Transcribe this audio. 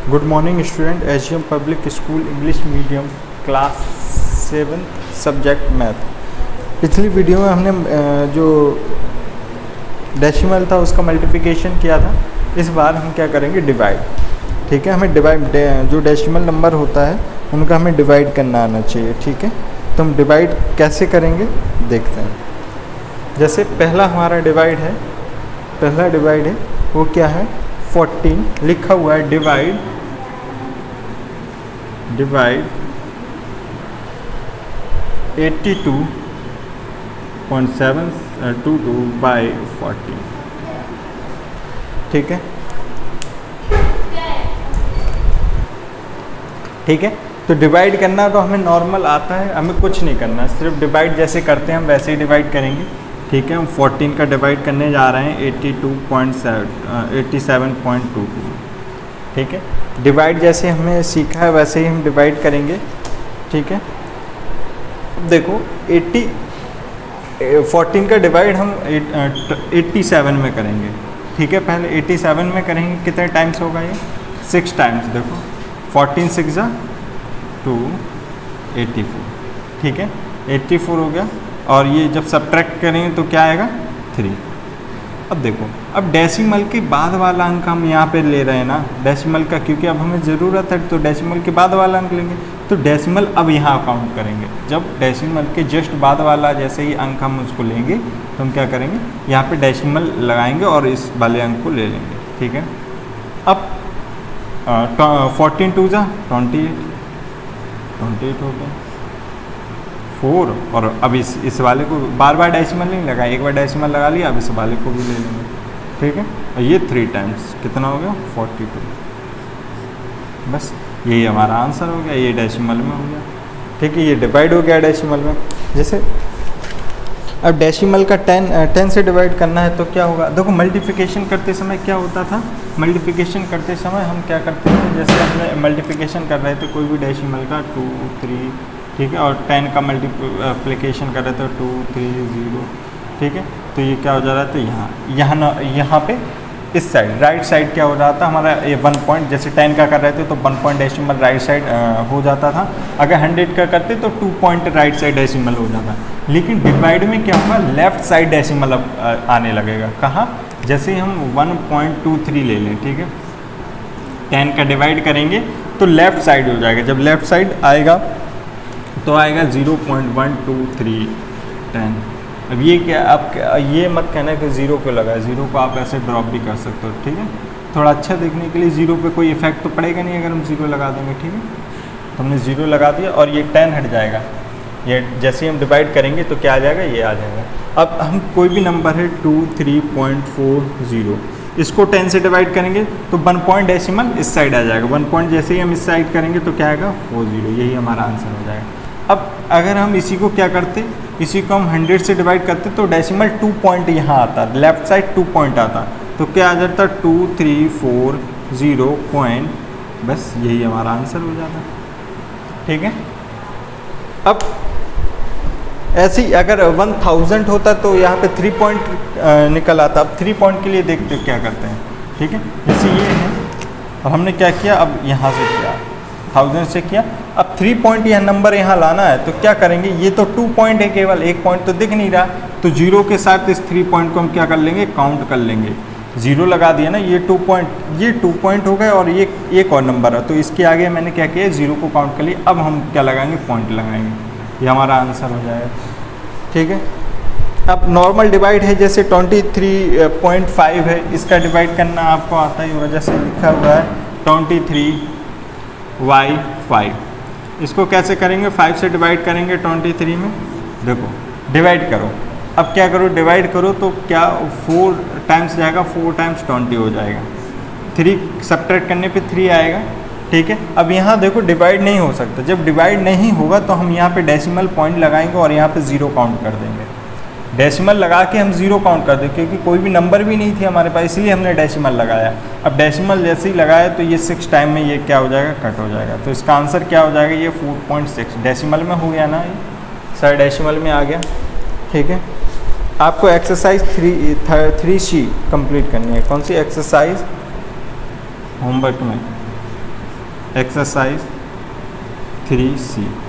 Good morning student, HUM public school English medium class 7 subject math. पिछली video में हमने जो डेसिमल था उसका मल्टीप्लिकेशन किया था। इस बार हम क्या करेंगे, डिवाइड। ठीक है, हमें डिवाइड जो डेसिमल नंबर होता है उनका हमें डिवाइड करना आना चाहिए। ठीक है, तो हम डिवाइड कैसे करेंगे देखते हैं। जैसे पहला हमारा डिवाइड है, वो क्या है, 14 लिखा हुआ है। Divide 82.722 by 14। ठीक है, तो डिवाइड करना तो हमें नॉर्मल आता है, हमें कुछ नहीं करना, सिर्फ डिवाइड जैसे करते हैं हम वैसे ही डिवाइड करेंगे। ठीक है, हम 14 का डिवाइड करने जा रहे हैं 87.22। ठीक है, डिवाइड जैसे हमने सीखा है वैसे ही हम डिवाइड करेंगे। ठीक है, अब देखो 14 का डिवाइड हम 87 में करेंगे। ठीक है, पहले 87 में करेंगे, कितने टाइम्स होगा ये, 6 टाइम्स। देखो 14 6 × 2 84। ठीक है, 84 हो गया, और ये जब सब्ट्रैक्ट करेंगे तो क्या आएगा, 3। अब देखो, अब डेसिमल के बाद वाला अंक हम यहाँ पे ले रहे हैं ना, डेसिमल का, क्योंकि अब हमें ज़रूरत है तो डेसिमल के बाद वाला अंक लेंगे। तो डेसिमल अब यहाँ काउंट करेंगे, जब डेसिमल के जस्ट बाद वाला जैसे ही अंक हम उसको लेंगे तो हम क्या करेंगे, यहाँ पे डेसिमल लगाएंगे और इस वाले अंक को ले लेंगे। ठीक है, अब 14 2 × 28 हो गया 4, और अब इस वाले को बार बार डेसिमल नहीं लगा, एक बार डेसिमल लगा लिया, अब इस वाले को भी ले लेंगे। ठीक है, और ये 3 टाइम्स कितना हो गया, 42। बस यही हमारा आंसर हो गया, ये डेसिमल में हो गया। ठीक है, ये डिवाइड हो गया डेसिमल में। जैसे अब डेसिमल का 10 से डिवाइड करना है तो क्या होगा, देखो मल्टीप्लिकेशन करते समय क्या होता था, मल्टीप्लिकेशन करते समय हम क्या करते थे, जैसे हमने मल्टीप्लिकेशन कर रहे थे कोई भी डेसिमल का 2 3, ठीक है, और 10 का मल्टीप्लिकेशन कर रहे थे 2 3 0। ठीक है, तो ये क्या हो जा रहा था, यहाँ पे इस साइड राइट साइड क्या हो रहा था हमारा, ये 1 पॉइंट, जैसे 10 का कर रहे थे तो 1 पॉइंट डेसिमल राइट साइड हो जाता था। अगर 100 का करते तो 2 पॉइंट राइट साइड डेसिमल हो जाता। लेकिन डिवाइड में क्या होगा, लेफ्ट साइड डेसिमल अब आने लगेगा। कहाँ, जैसे हम 1.23 ले लें, ठीक है, 10 का डिवाइड करेंगे तो लेफ्ट साइड हो जाएगा। जब लेफ्ट साइड आएगा तो आएगा 0.12310। अब ये क्या, आप ये मत कहना कि 0 क्यों लगा है, 0 को आप ऐसे ड्रॉप भी कर सकते हो। ठीक है, थोड़ा अच्छा देखने के लिए 0 पे कोई इफेक्ट तो पड़ेगा नहीं अगर हम 0 लगा देंगे। ठीक है, तो हमने 0 लगा दिया और ये 10 हट जाएगा। ये जैसे ही हम डिवाइड करेंगे तो क्या आ जाएगा, ये आ जाएगा। अब हम कोई भी नंबर है 23.40, इसको 10 से डिवाइड करेंगे तो 1 पॉइंट डेसिमल इस साइड आ जाएगा। 1 पॉइंट जैसे ही हम इस साइड करेंगे तो क्या आएगा, 40। यही हमारा आंसर हो जाएगा। अब अगर हम इसी को क्या करते, इसी को हम 100 से डिवाइड करते तो डेसिमल 2 पॉइंट यहाँ आता, लेफ्ट साइड 2 पॉइंट आता, तो क्या आ जाता, 2340 पॉइंट। बस यही हमारा आंसर हो जाता। ठीक है, अब ऐसे ही अगर 1000 होता तो यहाँ पे 3 पॉइंट निकल आता। अब 3 पॉइंट के लिए देखते हो क्या करते हैं। ठीक है, जैसे ये है, अब हमने क्या किया, अब यहाँ से किया 1000 से किया, अब 3 पॉइंट यह नंबर यहाँ लाना है तो क्या करेंगे, ये तो 2 पॉइंट है, केवल 1 पॉइंट तो दिख नहीं रहा, तो 0 के साथ इस 3 पॉइंट को हम क्या कर लेंगे, काउंट कर लेंगे। 0 लगा दिया ना, ये 2 पॉइंट हो गए और ये एक और नंबर है, तो इसके आगे मैंने क्या किया, 0 को काउंट कर लिया। अब हम क्या लगाएंगे, पॉइंट लगाएंगे, ये हमारा आंसर हो जाएगा। ठीक है, अब नॉर्मल डिवाइड है, जैसे 23.5 है, इसका डिवाइड करना आपको आता ही होगा। जैसे लिखा हुआ है 23/5, इसको कैसे करेंगे, 5 से डिवाइड करेंगे 23 में। देखो डिवाइड करो, अब क्या करो, डिवाइड करो तो क्या 4 टाइम्स जाएगा, 4 टाइम्स 20 हो जाएगा। 3 सब्ट्रैक्ट करने पे 3 आएगा। ठीक है, अब यहाँ देखो डिवाइड नहीं हो सकता, जब डिवाइड नहीं होगा तो हम यहाँ पे डेसिमल पॉइंट लगाएंगे और यहाँ पे 0 काउंट कर देंगे। डेसिमल लगा के हम 0 काउंट कर दें, क्योंकि कोई भी नंबर भी नहीं थी हमारे पास, इसलिए हमने डेसिमल लगाया। अब डेसिमल जैसे ही लगाया तो ये 6 टाइम में ये क्या हो जाएगा, कट हो जाएगा। तो इसका आंसर क्या हो जाएगा, ये 4.6 डेसिमल में हो गया ना, ये सर डेसिमल में आ गया। ठीक है, आपको एक्सरसाइज 3C कंप्लीट करनी है। कौन सी एक्सरसाइज, होमवर्क में एक्सरसाइज 3C।